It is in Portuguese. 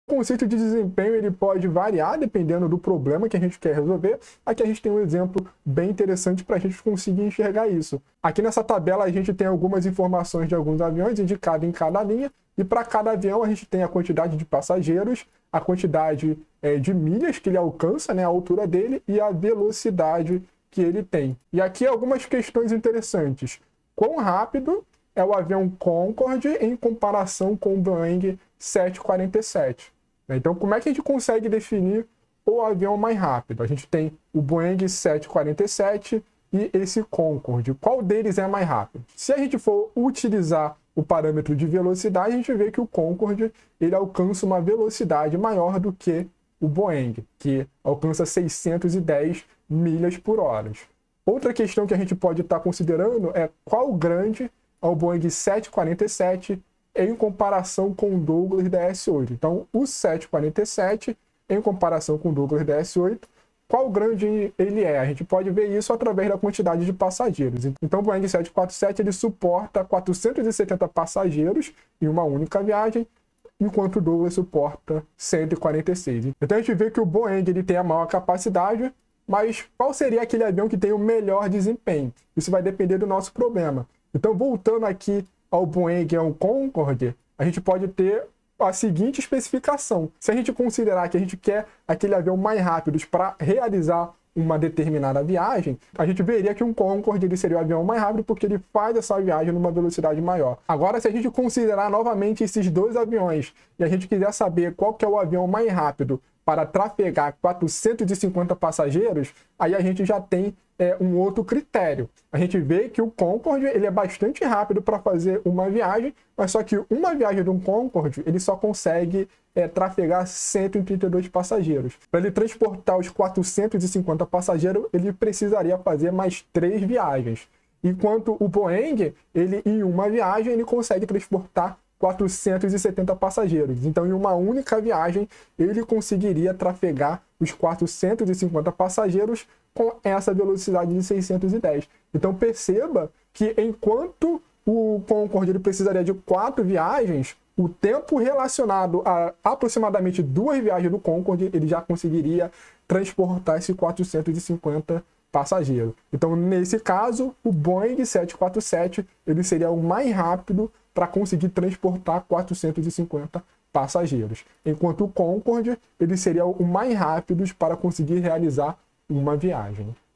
O conceito de desempenho ele pode variar dependendo do problema que a gente quer resolver. Aqui a gente tem um exemplo bem interessante para a gente conseguir enxergar isso. Aqui nessa tabela a gente tem algumas informações de alguns aviões indicadas em cada linha, e para cada avião a gente tem a quantidade de passageiros, a quantidade de milhas que ele alcança, né, a altura dele, e a velocidade que ele tem. E aqui algumas questões interessantes. Quão rápido é o avião Concorde em comparação com o Boeing 747? Então, como é que a gente consegue definir o avião mais rápido? A gente tem o Boeing 747 e esse Concorde. Qual deles é mais rápido? Se a gente for utilizar o parâmetro de velocidade, a gente vê que o Concorde ele alcança uma velocidade maior do que o Boeing, que alcança 610 milhas por hora. Outra questão que a gente pode estar considerando é qual grande é o Boeing 747 em comparação com o Douglas DS-8. Então, o 747, em comparação com o Douglas DS-8, qual grande ele é? A gente pode ver isso através da quantidade de passageiros. Então, o Boeing 747 ele suporta 470 passageiros em uma única viagem, enquanto o Douglas suporta 146. Então, a gente vê que o Boeing ele tem a maior capacidade, mas qual seria aquele avião que tem o melhor desempenho? Isso vai depender do nosso problema. Então, voltando aqui ao Boeing ao Concorde, a gente pode ter a seguinte especificação. Se a gente considerar que a gente quer aquele avião mais rápido para realizar uma determinada viagem, a gente veria que um Concorde ele seria o avião mais rápido porque ele faz essa viagem numa velocidade maior. Agora, se a gente considerar novamente esses dois aviões e a gente quiser saber qual que é o avião mais rápido para trafegar 450 passageiros, aí a gente já tem um outro critério. A gente vê que o Concorde ele é bastante rápido para fazer uma viagem, mas só que uma viagem de um Concorde ele só consegue trafegar 132 passageiros. Para ele transportar os 450 passageiros, ele precisaria fazer mais 3 viagens. Enquanto o Boeing, ele em uma viagem, ele consegue transportar 470 passageiros. Então, em uma única viagem, ele conseguiria trafegar os 450 passageiros com essa velocidade de 610. Então, perceba que enquanto o Concorde ele precisaria de 4 viagens, o tempo relacionado a aproximadamente 2 viagens do Concorde, ele já conseguiria transportar esses 450 passageiros. Então, nesse caso, o Boeing 747 ele seria o mais rápido para conseguir transportar 450 passageiros, enquanto o Concorde ele seria o mais rápido para conseguir realizar uma viagem.